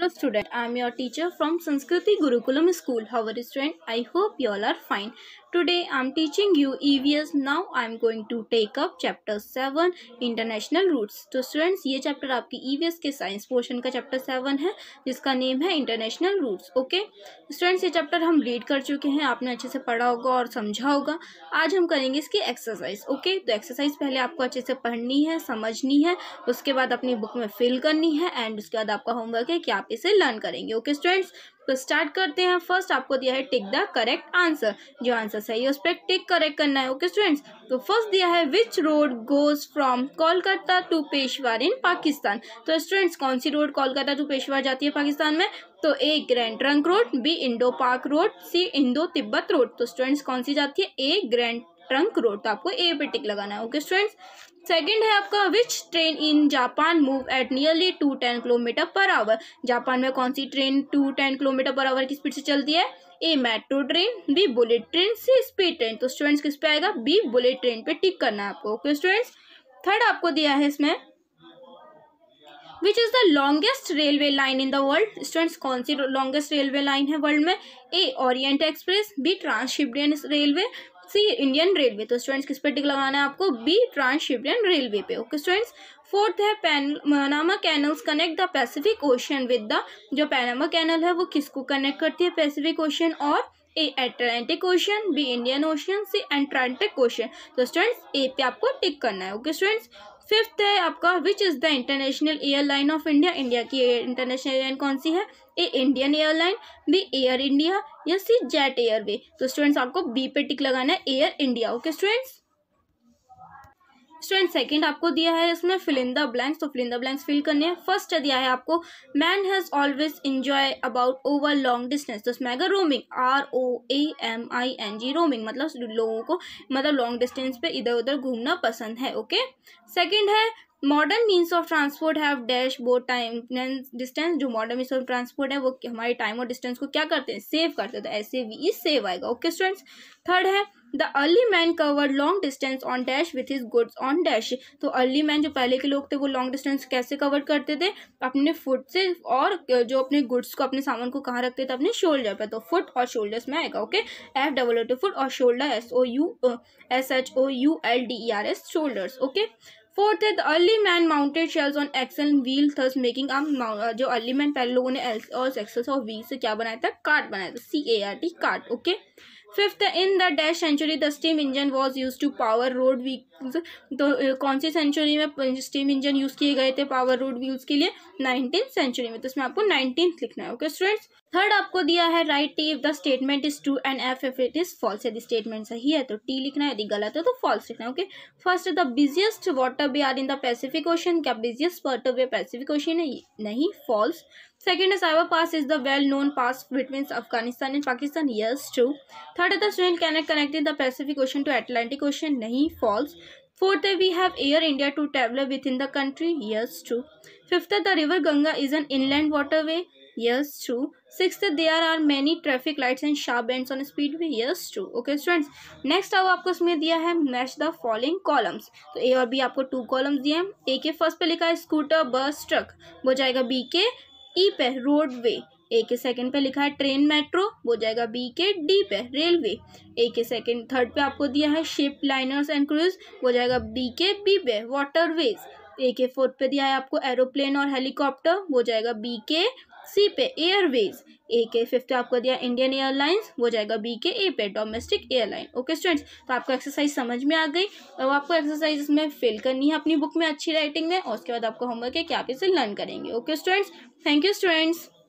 Hello student, I am your teacher from Sanskriti Gurukulam School. How are you student? I hope you all are fine. Today I am teaching you EVS. Now I am going to take up chapter 7 International Routes. तो students ये chapter आपकी EVS के science portion का chapter 7 है जिसका name है International Routes. Okay students ये chapter हम read कर चुके हैं, आपने अच्छे से पढ़ा होगा और समझा होगा. आज हम करेंगे इसकी एक्सरसाइज. ओके तो एक्सरसाइज पहले आपको अच्छे से पढ़नी है, समझनी है, उसके बाद अपनी बुक में फिल करनी है एंड उसके बाद आपका होमवर्क है कि आप इसे लर्न करेंगे. ओके स्टूडेंट्स तो स्टार्ट करते हैं. फर्स्ट आपको दिया है टिक द करेक्ट आंसर. जो आंसर सही है उस पर टिक करेक्ट करना है. ओके स्टूडेंट्स तो फर्स्ट दिया है which road goes from Kolkata to Peshawar in Pakistan. तो स्टूडेंट्स कौन सी रोड कोलकाता टू पेशवार जाती है पाकिस्तान में? तो A grand trunk road, B Indo Pak road, C Indo Tibet road. तो स्टूडेंट्स कौन सी जाती है? A grand trunk road. तो आपको ए पे टिक लगाना है. ओके स्टूडेंट्स सेकेंड है आपका which train in Japan move at nearly 210 kilometre per hour. Japan में कौन सी ट्रेन 210 किलोमीटर पर आवर की स्पीड से चलती है? A metro train, B bullet train, C speed train. तो स्टूडेंट्स किस पे आएगा? बी बुलेट ट्रेन पे टिक करना है आपको. ओके स्टूडेंट्स थर्ड आपको दिया है इसमें which is the longest railway line in the world. Students कौन सी लॉन्गेस्ट रेलवे लाइन है वर्ल्ड में? A Orient Express, B Trans Siberian railway, C Indian railway. तो स्टूडेंट्स किस पे टिक लगाना है आपको? बी ट्रांसशिप्डियन रेलवे पे. ओके स्टूडेंट्स फोर्थ है Panama canals connect the Pacific Ocean with the. जो पैनामा कैनल है वो किसको कनेक्ट करती है? पैसिफिक ओशन और A Atlantic ocean, B Indian Ocean, C Atlantic Ocean. तो स्टूडेंट्स ए पे आपको टिक करना है. ओके स्टूडेंट्स फिफ्थ है आपका which is the international airline of India. India की इंटरनेशनल एयरलाइन कौन सी है? A Indian airline, B Air India या सी जेट एयरवे. तो स्टूडेंट्स आपको बी पे टिक लगाना है, Air India. Okay students second आपको दिया है इसमें फिल इन द ब्लैंक्स. तो fill in the blanks fill करने हैं. फर्स्ट दिया है आपको man has always enjoy about over long distance. तो इसमें आएगा रोमिंग, ROAMING रोमिंग मतलब लोगों को मतलब लॉन्ग डिस्टेंस पे इधर उधर घूमना पसंद है. ओके सेकंड है modern means of transport have dash both time and distance. जो मॉडर्न मीन्स ऑफ ट्रांसपोर्ट है वो हमारे टाइम और डिस्टेंस को क्या करते हैं? सेव करते हैं. तो ऐसे भी सेव आएगा. ओके स्टूडेंट्स थर्ड है the early man covered long distance on dash with his goods on dash. तो अर्ली मैन जो पहले के लोग थे वो लॉन्ग डिस्टेंस कैसे कवर करते थे? अपने फुट से, और जो अपने गुड्स को अपने सामान को कहाँ रखते थे? अपने शोल्डर पे. तो फुट और शोल्डर्स में आएगा. ओके FWT फुट और shoulder SHOULDERS shoulders. Okay fourth है the early man mounted shells on axle wheel thus making जो अर्ली मैन पहले लोगों ने और एक्सल्स और व्हील से क्या बनाया था? कार्ट बनाया था. CART cart. Okay fifth in the dash century the steam engine was use to power road wheels. तो कौन सी सेंचुरी में स्टीम इंजन यूज किए गए थे पावर रोड व्हील्स के लिए? 19th सेंचुरी में. तो इसमें आपको 19th लिखना है. ओके स्टूडेंट्स थर्ड आपको दिया है write T if the statement is true and F if it is false. यदि स्टेटमेंट सही है तो टी लिखना है, यदि गलत है तो फॉल्स लिखना है. Okay first the busiest water way are in the Pacific Ocean. क्या busiest water way Pacific Ocean है? नहीं, false. Second is Khyber Pass is the well-known pass between Afghanistan and Pakistan. Yes, true. Third is the Suez Canal connecting the Pacific Ocean to Atlantic Ocean. Nahi, false. Fourth we have Air India to travel within the country. Yes, true. Fifth the River Ganga is an inland waterway. Yes, true. Sixth there are many traffic lights and sharp bends on a speedway. Yes, true. Okay, students. Next अब आपको इसमें दिया है match the following columns. तो A और B आपको 2 columns दिए हैं. A के फर्स्ट पे लिखा है स्कूटर, बस, ट्रक, वो जाएगा B के ई पे रोडवे. ए के सेकंड पे लिखा है ट्रेन, मेट्रो, वो जाएगा बी के डी पे रेलवे. ए के सेकंड थर्ड पे आपको दिया है शिप, लाइनर्स एंड क्रूज, वो जाएगा बी के बी पे वाटरवेज. ए के फोर्थ पे दिया है आपको एरोप्लेन और हेलीकॉप्टर, वो जाएगा बी के सी पे एयरवेज. ए के फिफ्थ पे आपको दिया इंडियन एयरलाइंस, वो जाएगा बी के ए पे डोमेस्टिक एयरलाइन. ओके स्टूडेंट्स तो आपको एक्सरसाइज समझ में आ गई. अब आपको एक्सरसाइज में फिल करनी है अपनी बुक में अच्छी राइटिंग में, और उसके बाद आपको होमवर्क है कि आप इसे लर्न करेंगे. Okay students thank you students.